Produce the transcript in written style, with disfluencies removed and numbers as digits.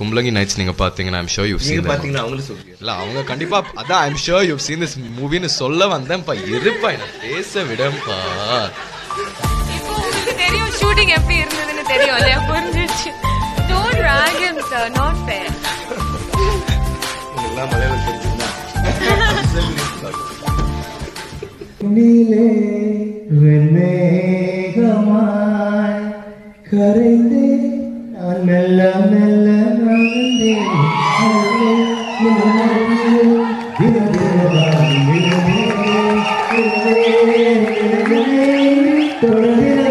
Kumbalangi nights நீங்க பாத்தீங்கன்னா I'm sure you scene பாத்தீங்கன்னா அவங்களே சொல்லுங்க இல்ல அவங்க கண்டிப்பா அதான் I'm sure you seen this மூவின்னு சொல்ல வந்தேன்ப்பா இருப்பா என்ன பேச விடப்பா இப்போ உங்களுக்கு தெரியும் ஷூட்டிங் எப்படி இருந்ததுன்னு தெரியும் இல்லையா புரிஞ்சிருச்சு don't drag him sir not fair எல்லாம் மலையாளம் தெரிஞ்சுனா நீலே வெண்மேகமாய் கரைந்தே நான் மெல்ல மெல்ல நகர்ந்தேன் தொடர்ந்து